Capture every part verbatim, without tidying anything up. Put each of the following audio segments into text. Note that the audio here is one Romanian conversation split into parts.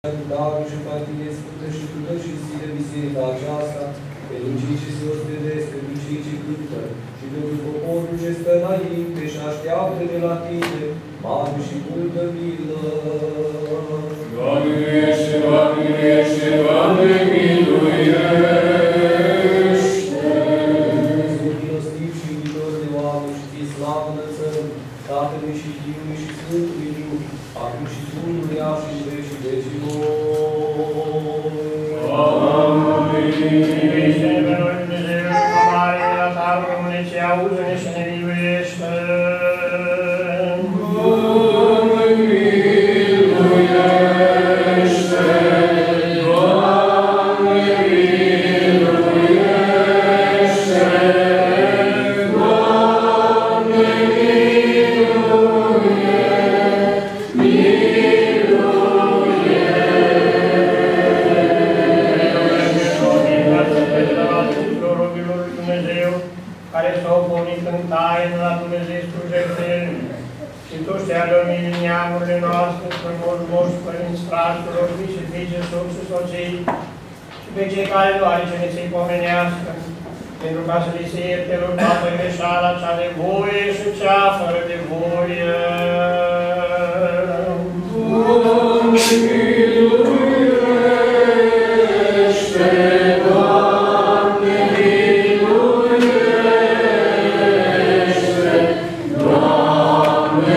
darul și partide sfântă și tută și zile biserica aceasta, pentru cei ce se ospedesc, pentru cei ce cântă și pentru poporul ce stă înainte și așteaptă de la tine, mare și multă milă. Doamne miluiește, Doamne miluiește, Doamne miluiește! Dumnezeu milostiv și iubitor de oameni și ție slavă înălțăm, Tatălui și Fiului și Sfântului Duh, acum și pururea și în veci și vecilor. Amin. Miluiește-ne pe noi, Dumnezeu, cu mare de la Tatăl Române, ce auzi-ne și ne miluiește. Doamne miluiește! Doamne miluiește! Doamne care s-au pornit în taină la Dumnezeescul jertfel, și tu știi adormii neamurile noastre, frămoși moși, părinți, fraților, fii și fiice, soți și soții, și pe cei care doar ce ne se-i pomenească, pentru ca să li se ierte lor toată greșeala, cea de voie și cea fără de voie. Doamne miluiește! Doamne miluiește! Doamne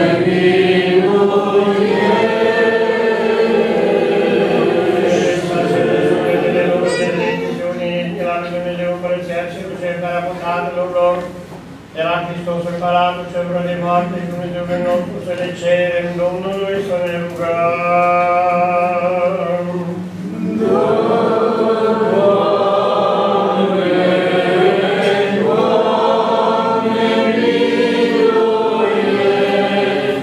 miluiește! Să se desfătele lor de lecțiune, de la Dumnezeu Împărăția Cerului, care a păcatelor lor, de la Hristos Împăratul cel vreo de moarte, Dumnezeu pe nostru să le cerem Domnului să ne rugăm. Doamne, Doamne miluiește!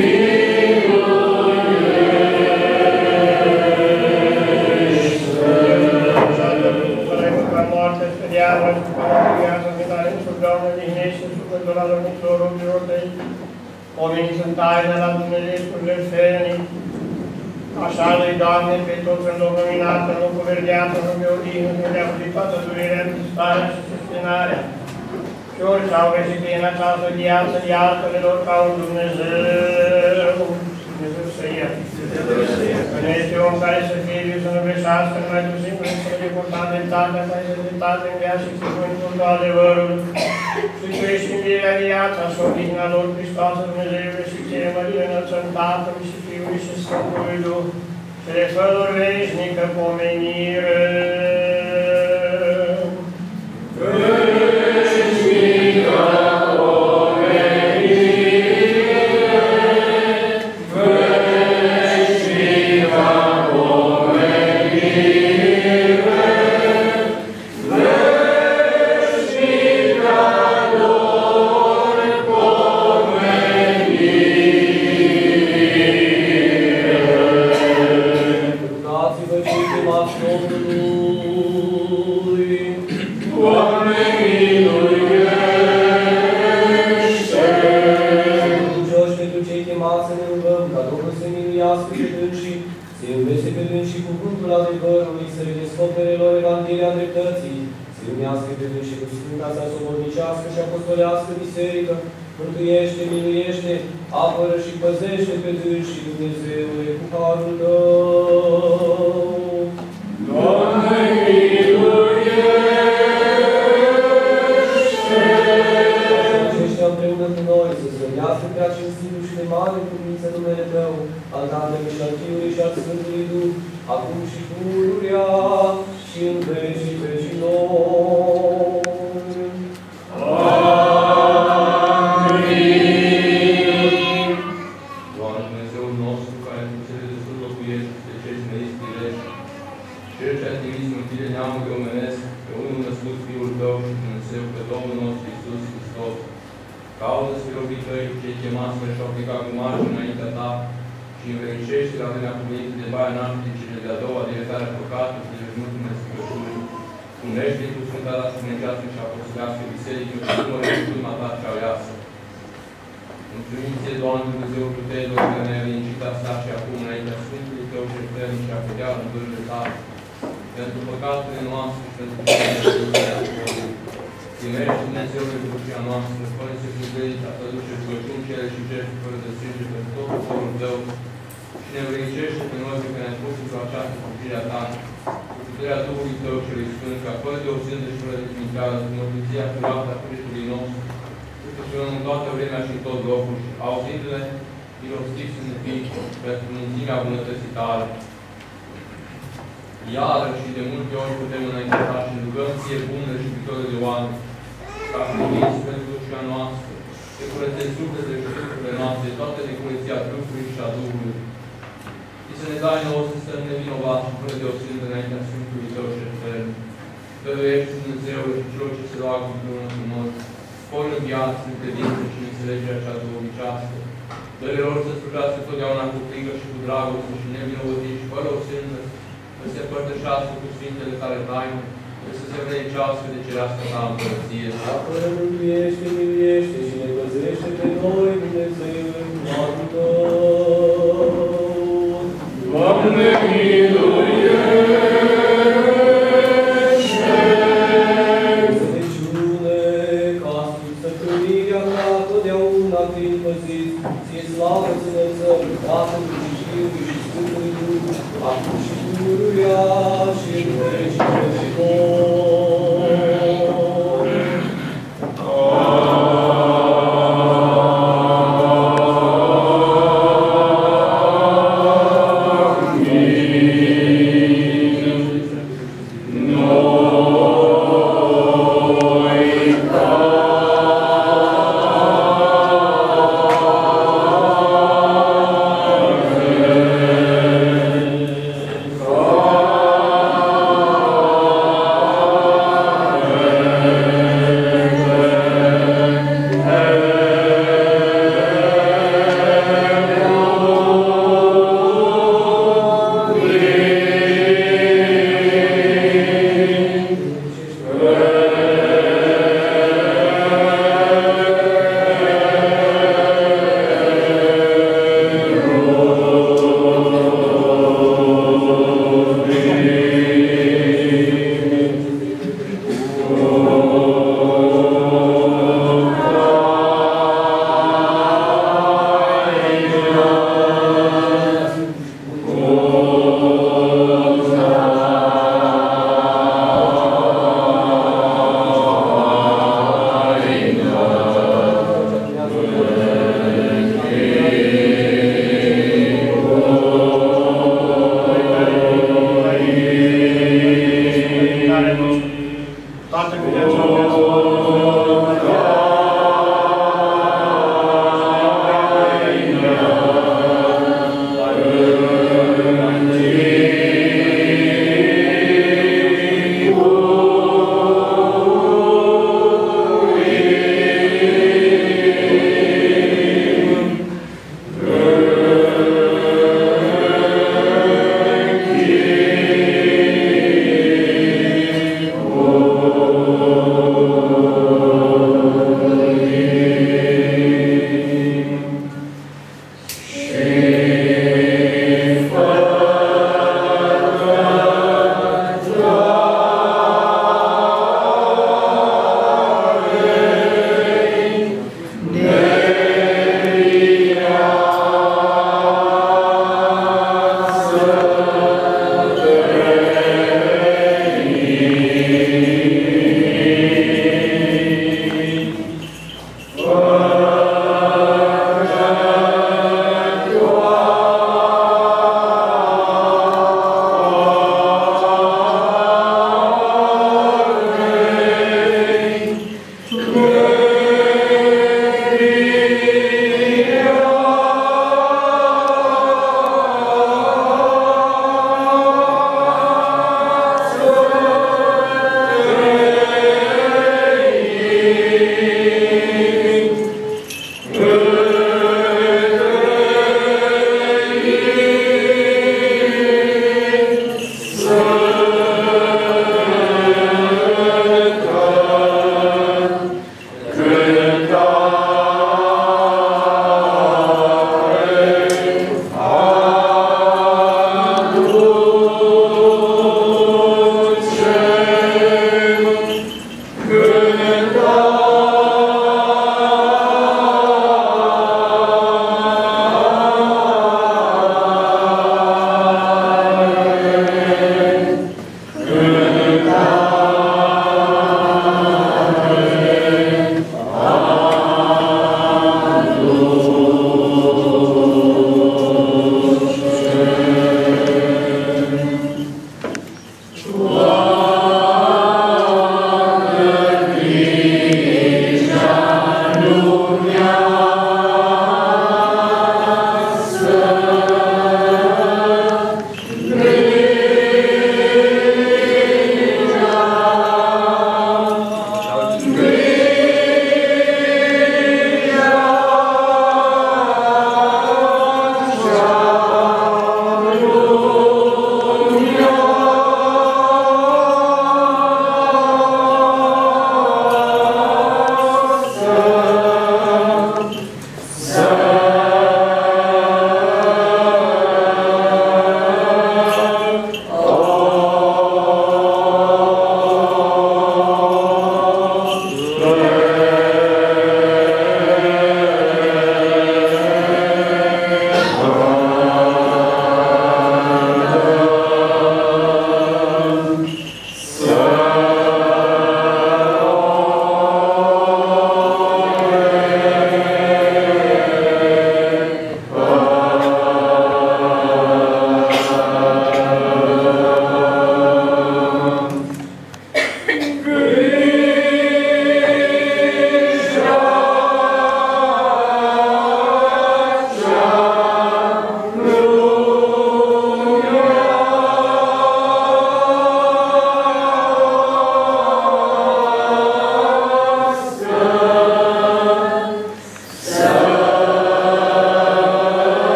Pomeniți în taină la Dumnezeescul jertfelnic, așa lui Doamne, pe toți în locul minat, în locul verdeat, în locul odihnă, în locul toată durerea, starea și susținarea. Și orice au greșit în această viață, iartă-le lor ca un Dumnezeu. Dumnezeu să ierte. Că nu este om care să fie viu să nu greșească, numai tu singur să ne purta dreptatea, care să dreptate în viață și cuvântul cu adevărul. Și tu ești iubirea viața și odihna lor, Hristoasă Dumnezeule, și ție mărire înălțăm Tatălui și Fiului și Sfântului Duh, și le fă lor veșnică pomenire. Veșnică pomenire! Veșnică pomenire! Veșnică lor pomenire! Rugați-vă cei chemați Domnului. Doamne miluiește! Credincioși pentru cei chemați să ne rugăm, ca Domnul să miluiască pe dânsii, să-i învețe pe dânsii cuvântul adevărului, să le descopere lor Evanghelia dreptății, să-i unească pe dânsii cu Sfânta sa sobornicească și apostolească biserică, mântuiește, miluiește, apără și păzește pe dânsii, Dumnezeule, cu harul Tău. Doamne miluiește! Aceștia împreună cu noi să slăvească prea cinstitul și de mare cuvință numele Tău, al Tatălui și al Fiului și al Sfântului Duh, acum și pururea și în vecii vecilor. Amin. Doamne Dumnezeul nostru, care cu cele de sus locuiești, pe cei smeriți tirești, Cel ce a trimis mântuire neamului omenesc, pe unul născut Fiul Tău și Dumnezeu, pe Domnul nostru Iisus Hristos, cauză spirobii Tăi, cei chemați care și-au plecat cu margine înaintea Ta și învelicește la vremea cuvenit de baia nașterii cele de-a doua de iertare a păcatului și de veșnitul nesfârșitului. Unește cu Sfânta Ta Sfântească și Apostolească Biserică, cu numărul de urma Ta cea aleasă. Mulțumim ție, Doamne Dumnezeu puterilor, că ne-ai liniștit asta și acum înaintea Sfântului Tău și Frănic și a putea în vârle Tale, pentru păcatele noastre și pentru păcatele noastre. Primește Dumnezeul de dușia noastră, fără să privești a tăduce rugăciuni cele și jertfe fără de sânge pentru tot poporul Tău și ne învrednicește pe noi pe care ne-ai pus într-o această copilă Ta, cu puterea Duhului Tău celui Sfânt, ca fără de o sândă și fără de timitate, cu mărturia curată a Cristului nostru, și în toată vremea și în tot locul și auzindu-le, milostiv să ne fii pentru mulțimea bunătății Tale. Iară și de multe ori putem înaintea și rugăm ție bună și iubitoră de oameni, ca priviți pentru dușia noastră, de curăței sufletele și trupurile noastre, toată necurăția trupului și a Duhului. Și să ne dai nouă să stăm nevinovați și fără de o sfântă înaintea Sfântului Tău și Etern. Dăruiește Dumnezeule și celor ce se roagă împreună cu noi, spori în viață, în credință și în înțelegerea cea duhovnicească. Dă-le lor să slujească totdeauna cu frică și cu dragoste și nevinovății și fără o sândă, să se împărtășească cu Sfintele Tale taine, să se vrednicească de cerească Ta împărăție. Apără, mântuiește, miluiește și ne păzește pe noi, Dumnezeule, Doamne Tău. Doamne, miluiește! Înțelepciune, ca sub stăpânirea Ta, totdeauna fiind păziți, ție slavă să înălțăm, Tatălui și Fiului și Sfântului Duh, acum și pururea și în veci vecii. Oh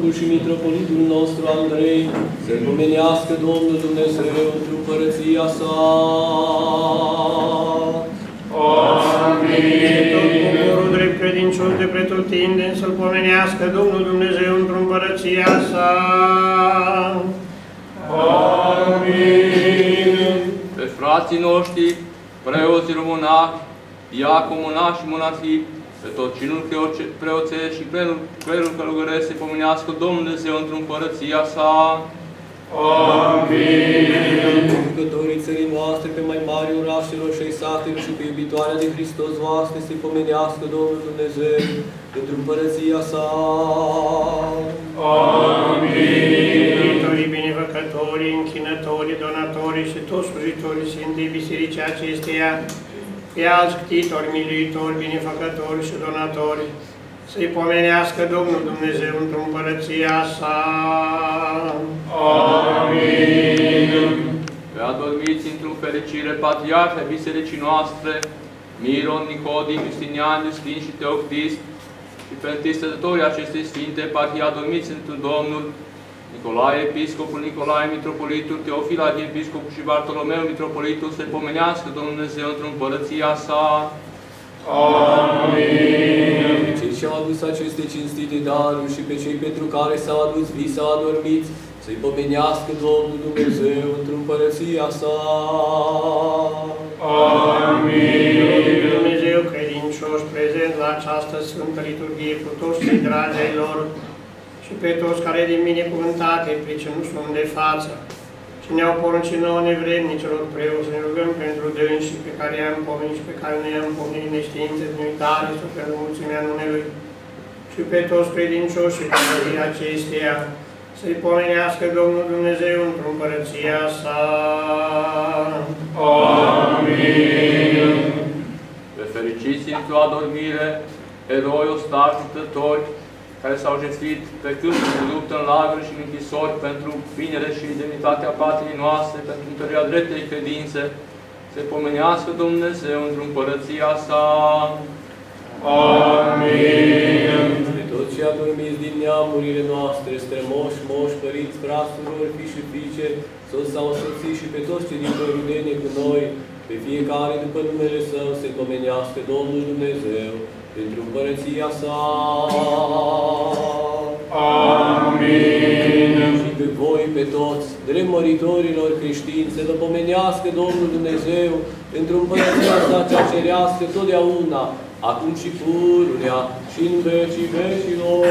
episcopul și mitropolitul nostru Andrei, să-l pomenească Domnul Dumnezeu într-o împărăția sa. Amin. Tot poporul drept credincios de pretutindeni să-l pomenească Domnul Dumnezeu într-o împărăția sa. Amin. Pe frații noștri, preoții românași, diacomonași și monahii, pe tot cinul preoțesc și clerul călugăresc să pomenească Domnul Dumnezeu într-o împărăția sa. Amin. Conducătorii țării noastre, pe mai mari orașelor și satelor și pe iubitoarea de Hristos voastre, să-i pomenească Domnul Dumnezeu pentru împărăția sa. Amin. Iubitorii, binefăcătorii, închinătorii, donatorii și toți slujitorii Sfintei Bisericii acesteia, pe alți ctitori, militori, binefăcători și donatori, să-i pomenească Domnul Dumnezeu într-o împărăția sa. Amin. Pe adormiți într-o fericire patriarhi ai bisericii noastre, Miron, Nicodim, Justinian, Justin și Teoctist, și pe întâi stătătorii acestei sfinte eparhii adormiți într-un Domnul, Nicolae, episcopul, Nicolae, mitropolitul, Teofil, arhiepiscopul și Bartolomeu, mitropolitul, să-i pomenească Domnul Dumnezeu într-o împărăția sa. Amin. Pe cei ce au adus aceste cinstite daruri și pe cei pentru care s-au adus vii sau adormiți, să-i pomenească Domnul Dumnezeu într-o împărăția sa. Amin. Dumnezeu credincios prezent la această Sfântă Liturghie cu toți cei dragi ai lor și pe toți care din binecuvântate price nu sunt de față și ne-au poruncit nouă nevrednicilor preoți să ne rugăm pentru dânsii pe care i-am pomenit și pe care ne i-am pomenit neștiințe din uitare sau pentru mulțimea numelui și pe toți credincioși și pe acesteia să-i pomenească Domnul Dumnezeu într-o împărăția sa. Amin. Pe fericiți într-o adormire, eroi, ostași, luptători, care s-au jertfit pe câmpul de luptă în lagări și în închisori pentru binele și demnitatea patriei noastre, pentru întărirea dreptei credințe, să-i pomenească Dumnezeu într-o împărăția sa. Amin. Pe toți cei adormiți din neamurile noastre, strămoși, moși, părinți, frați, surori, fii și fiice, soți sau soții și pe toți cei din rudenie cu noi, pe fiecare după numele Său, să-i pomenească Domnul Dumnezeu pentru împărăția sa. Amin. Și pe voi, pe toți, drept măritorilor creștini, să vă pomenească Domnul Dumnezeu pentru împărăția sa cea cerească totdeauna, acum și pururea și în vecii vecilor.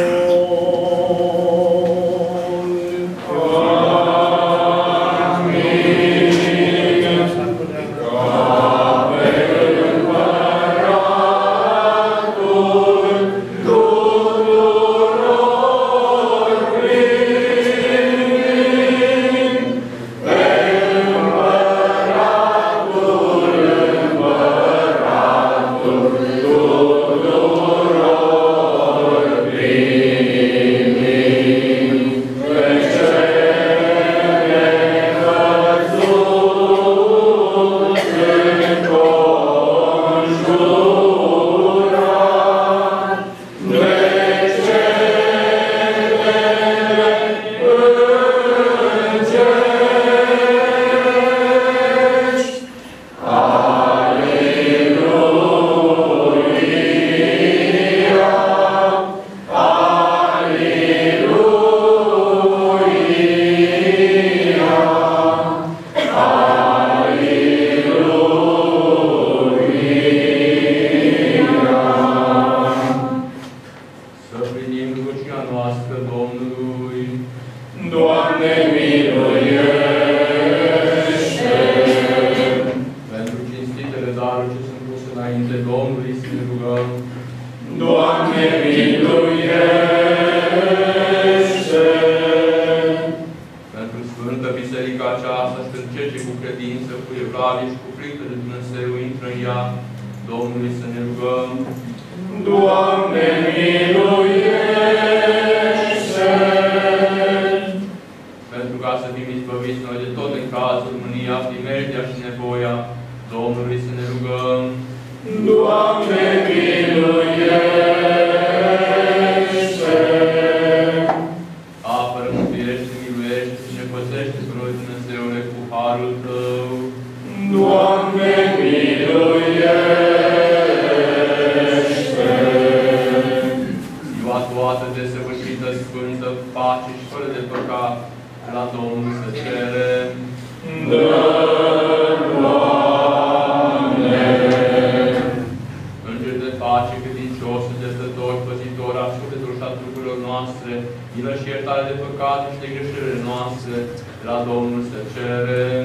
milă și iertare de păcate și de greșelile noastre, de la Domnul să cerem.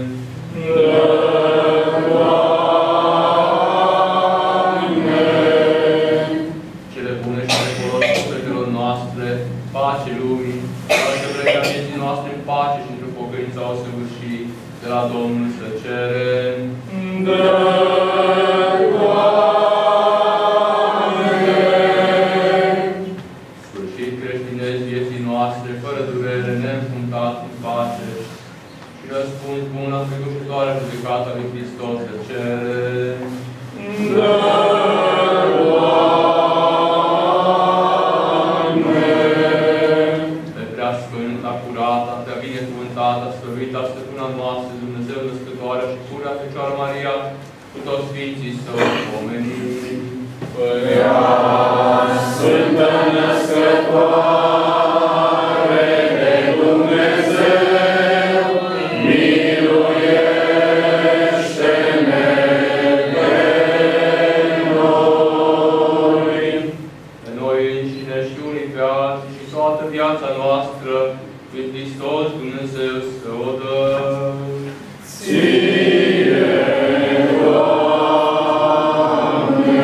Cele bune și de folos sufletelor noastre, pace lumii, ca să plecăm vieții noastre în pace și într-o pocăință o săvârși, de la Domnul să cerem. Sfârșit creștinezi vieții noastre, fără durere, neînfruntat în pace, și răspuns bun la străgușitoarea judecată lui Hristos să cerem. Pe prea sfânta, curată, prea binecuvântată, slăvită, stăpâna noastră, Dumnezeu născătoarea și purea Fecioară Maria, cu toți Sfinții Său, omenii. Părea Sfântă Născătoare de Dumnezeu, miluiește-ne pe noi. Pe noi înșine și unii pe alții și toată viața noastră, lui Hristos Dumnezeu să o dă. Ție, Doamne!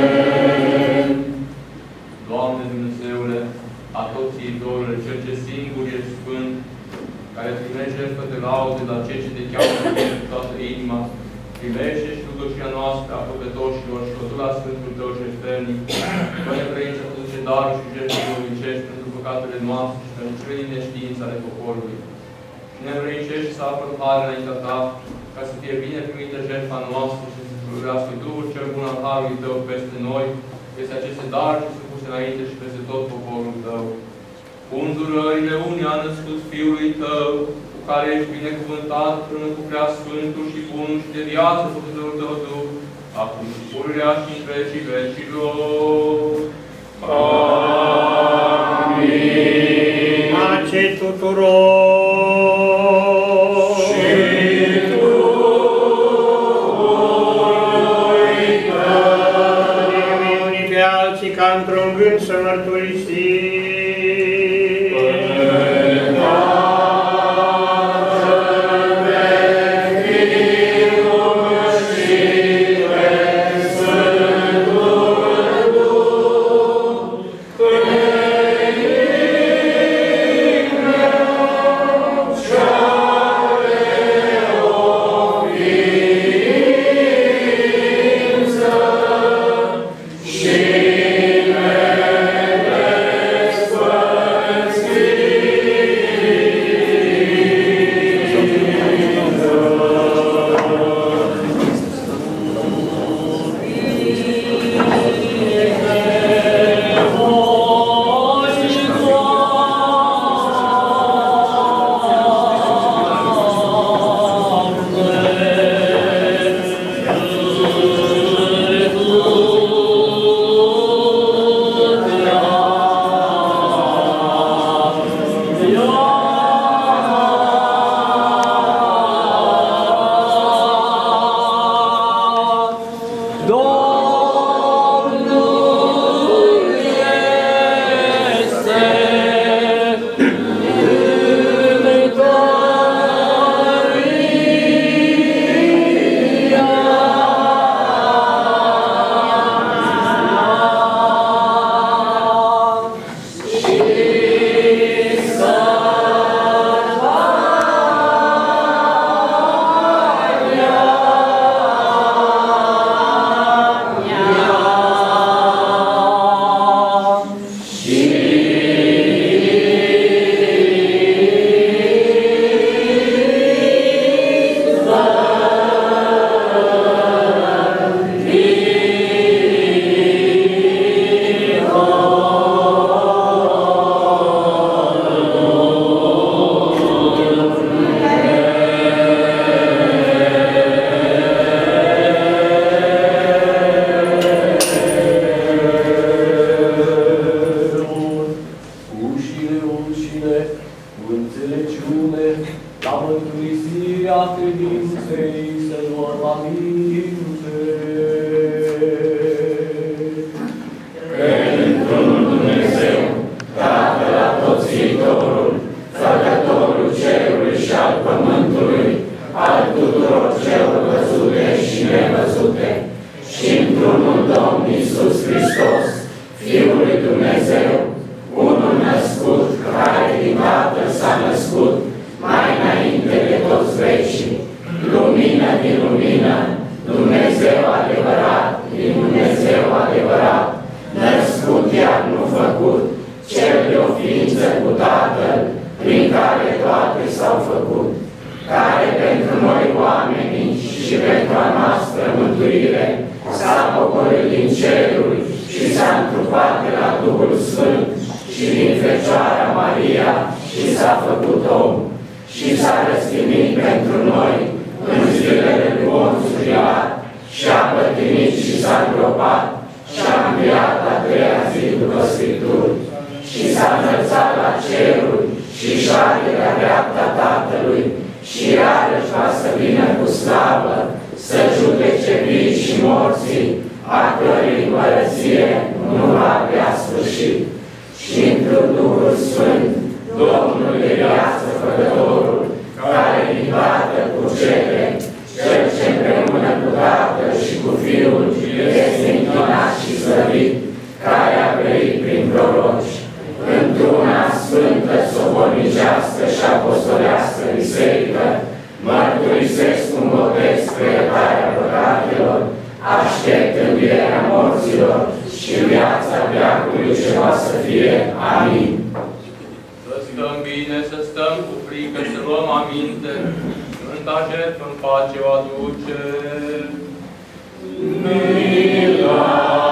Doamne Dumnezeule, Atotțiitorule, Cel ce singur ești Sfânt, care primești jertfă de laude la cei ce te cheamă cu toată inima, primește și rugăciunea noastră a păcătoșilor și o du la Sfântul Tău jertfelnic. Părinte Părinți, aduce darul și jertfele duhovnicești pentru păcatele noastre și pentru cele din neștiință ale poporului. Și ne învrednicești să apără harul înaintea Ta, ca să fie bine primită jertfa noastră și să fluirească Duhul cel bun al Harului Tău peste noi, peste aceste daruri ce sunt puse înainte și peste tot poporul Tău. Cu îndurările unii a născut Fiului Tău, cu care ești binecuvântat până cu prea Sfântul și Bunul și de viață Făcătorul Tău Duh, acum și pururea și în vecii vecilor. Amin. Pace tuturor! Și Duhului Tău. Unii pe alții ca într-un gând să mărturisim. Și unul Domn Iisus Hristos, Fiul lui Dumnezeu, unul născut, care din Tatăl s-a născut, mai înainte de toți vecii, lumină din lumină, Dumnezeu adevărat, din Dumnezeu adevărat, născut iar nu făcut, cel de o ființă cu Tatăl, prin care toate s-au făcut, care pentru noi oamenii și pentru a noastră mântuire s-a pogorât din ceruri și s-a întrupat de la Duhul Sfânt și din Fecioara Maria și s-a făcut om și s-a răstignit pentru noi în zilele lui Ponț Pilat și a pătimit și s-a îngropat și a înviat a treia zi după Scripturi și s-a înălțat la ceruri și șade la dreapta Tatălui și iarăși va să vină cu slavă să judece vii și morții, a cărei împărăție nu va avea sfârșit. Și într-un Duhul Sfânt, Domnul de viață Făcătorul, care din Tatăl cucere, Cel ce împreună cu Tatăl și cu Fiul este închinat și slăvit, care a grăit prin proroci, într-una sfântă, sobornicească și apostolească biserică, mărturisesc un botez spre iertarea păcatelor, aștept învierea morților și viața veacului ce va să fie. Amin. Să stăm bine, să stăm cu frică, să luăm aminte, Sfânta jertfă în pace o aduce. Mila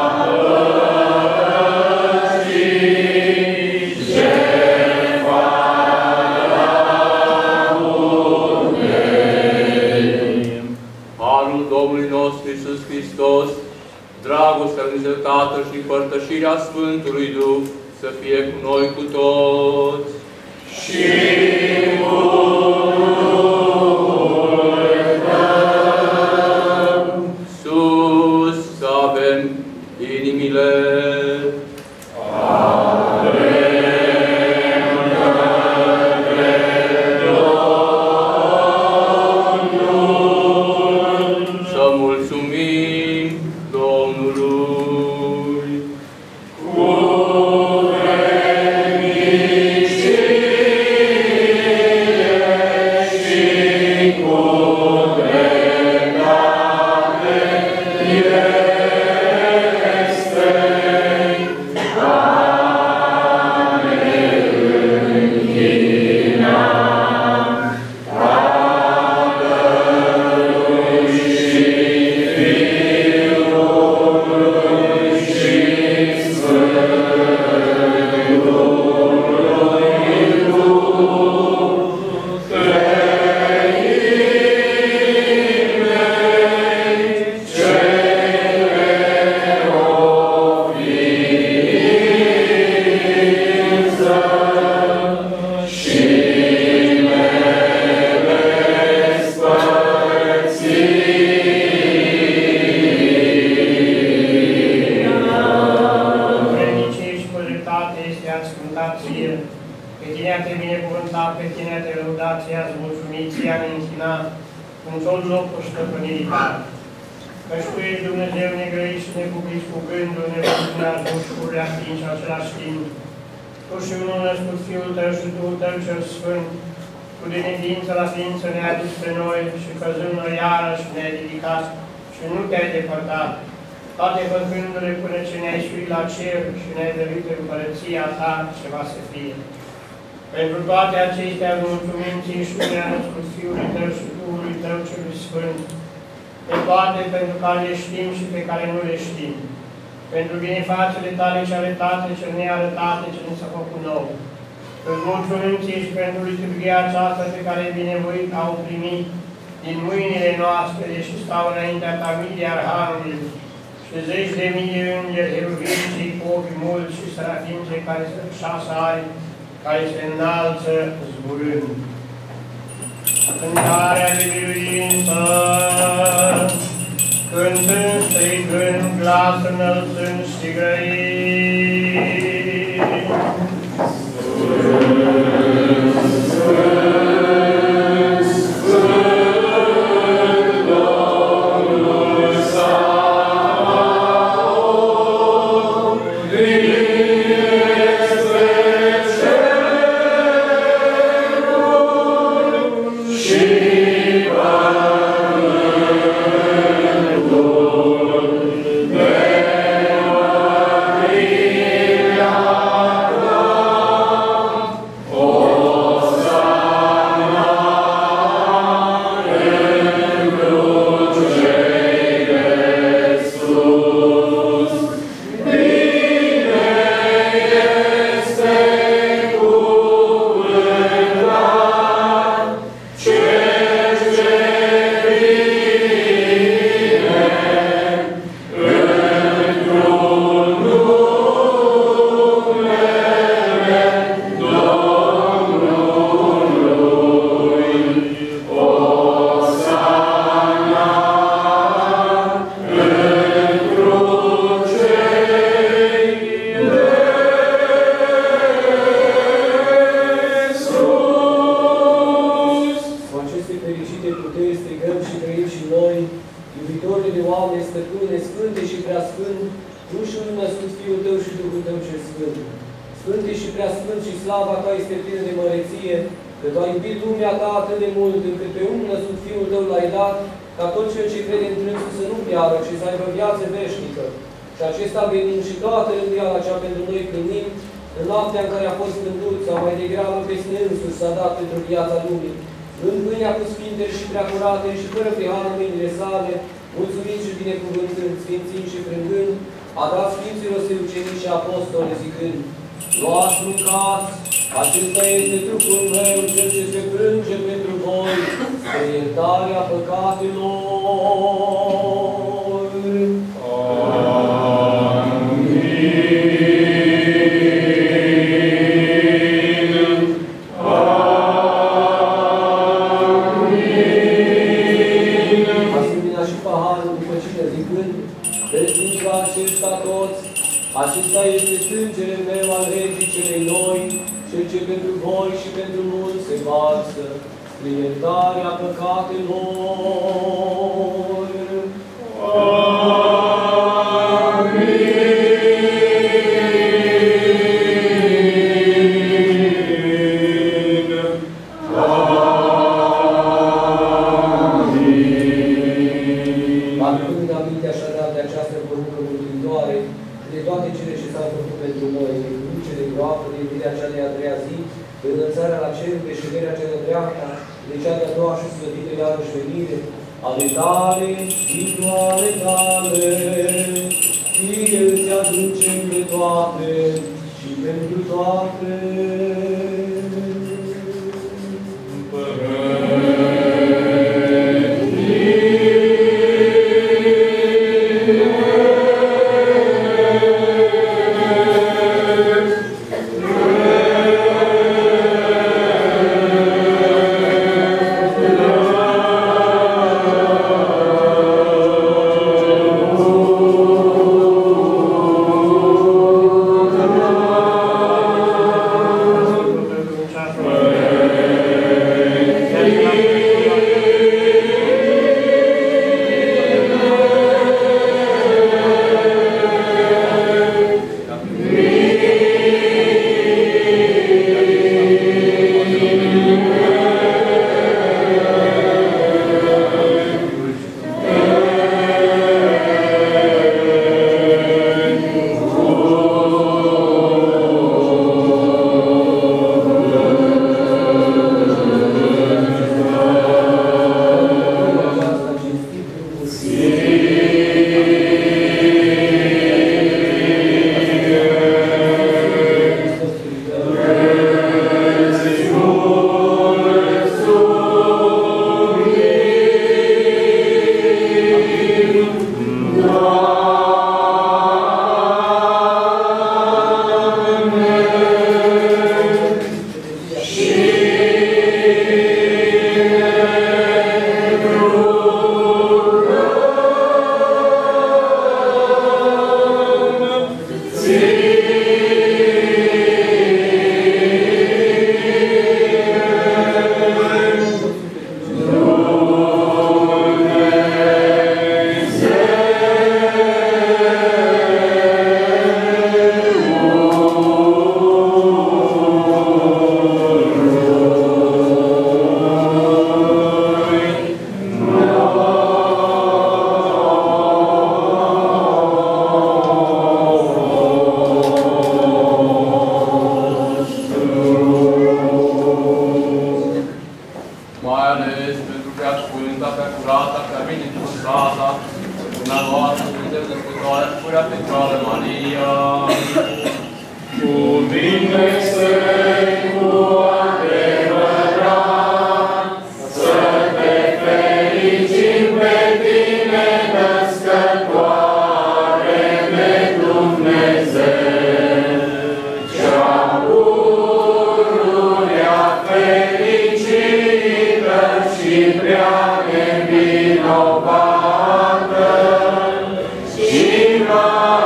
Iisus Hristos, dragostea lui Dumnezeu Tatăl și părtășirea Sfântului Duh să fie cu noi cu toți. Și cu Duhul tău. Sus să avem inimile. toate făcându-le până ce ne-ai suit la cer și ne-ai dăruit împărăția ta ce va să fie. Pentru toate acestea mulțumim ție și ne-a născut Fiului tău și Duhului tău celui Sfânt, pe toate pentru care le știm și pe care nu le știm, pentru binefațele tale și ale tate cel nearătate ce ne s-a făcut nou. Îți mulțumim ție și pentru liturghia aceasta pe care ai binevoit au primit din mâinile noastre, deși stau înaintea ta mii de arhangheli și zeci de mii de îngeri, heruvimi cei cu ochi mulți și serafimi cei care sunt șase ari, care se înalță zburând. Cântarea de biruință, cântând, strigând, glas înălțând și grăind. Sfânt, Domnul s-a stăpâne, sfânte și preasfânt, tu și unul născut Fiul Tău și Duhul Tău cel Sfânt. Sfânte și preasfânt și slava Ta este plină de măreție, că Tu ai iubit lumea Ta atât de mult, încât pe unul născut Fiul Tău L-ai dat, ca tot cel ce crede în Dânsul să nu piară, ci să aibă viață veșnică. Și acesta venind și toată rânduiala cea pentru noi primim, în noaptea în care a fost vândut, sau mai degrabă pe sine însuși s-a dat pentru viața lumii, în pâinea cu sfintele și preacurate și fără prihană în mâinile sale, mulțumind și binecuvântând, sfințind și frângând, a dat Sfinților Săi ucenici și apostoli zicând: luați, mâncați, acesta este trupul meu, cel ce se frânge pentru voi, spre iertarea păcatelor. Acesta este sângele meu al regii celei noi, cel ce pentru voi și pentru mulți se varsă, prin iertarea păcatelor. De toate cele ce s-au făcut pentru noi, de crucere groapă, de iubirea cea de-a treia zi, de înălțarea la cer, de șederea cea de-a dreapta, de cea de-a doua și slăvită iarăși venire, ale tale, Fiu ale tale, ție îți aducem de toate și pentru toate.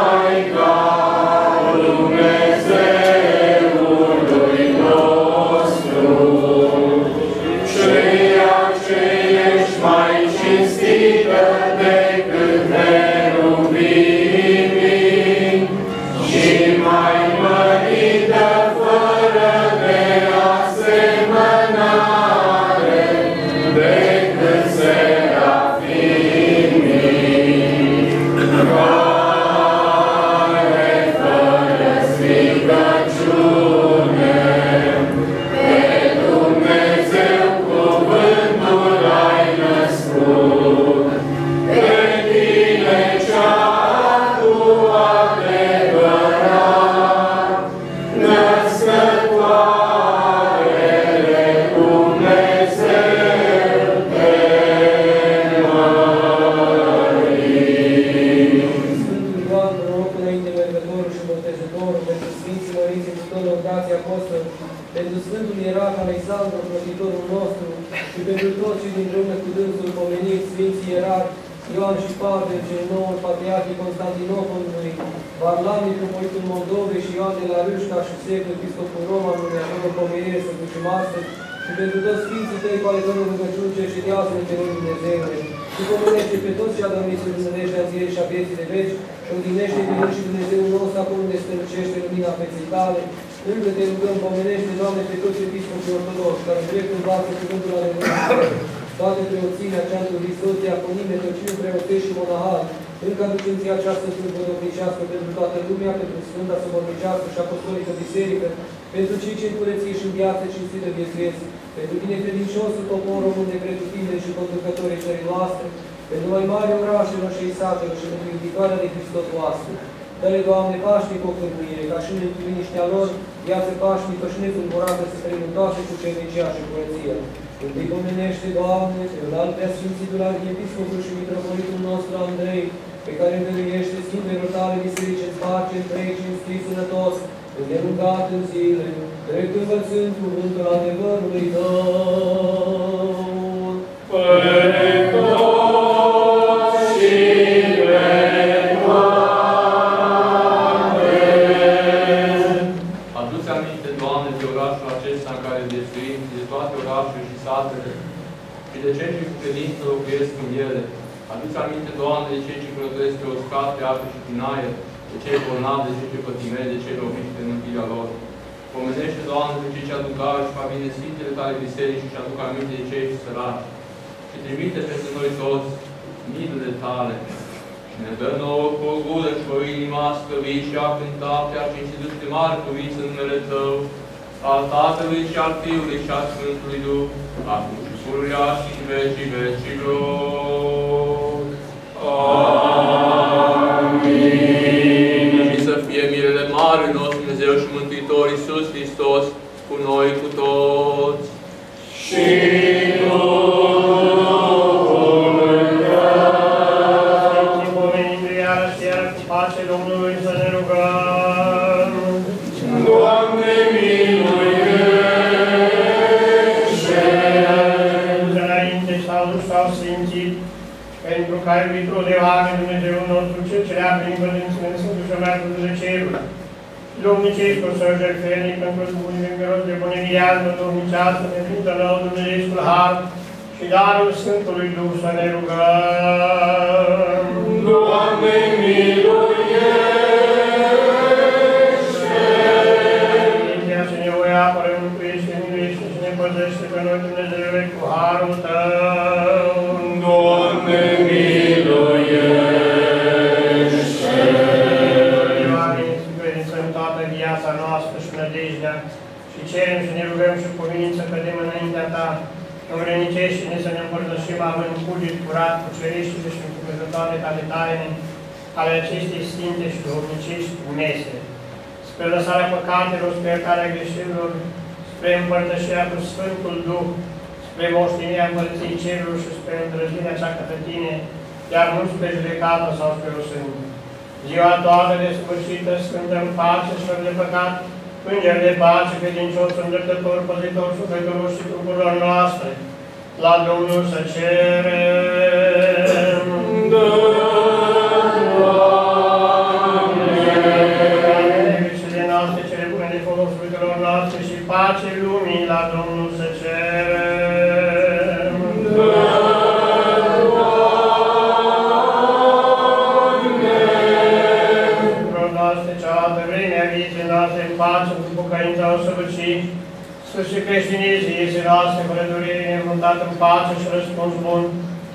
Dumnezeului nostru.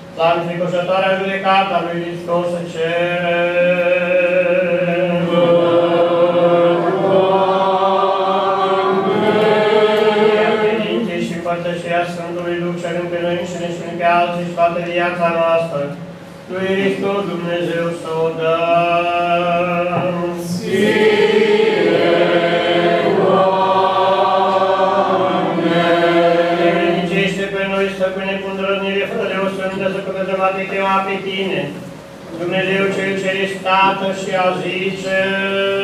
la înfricoșătoarea judecată a lui Hristos să cerem. Credințe și împărtășirea Sfântului Duh cerem pe noi înșine și pe alții și toată viața noastră. Lui Hristos Dumnezeu să o dăm. Stăpâne, cu îndrăznire, fără de o sfântă, să căpătăm a te chema pe tine. Dumnezeu cel ce ești Tată și a zice...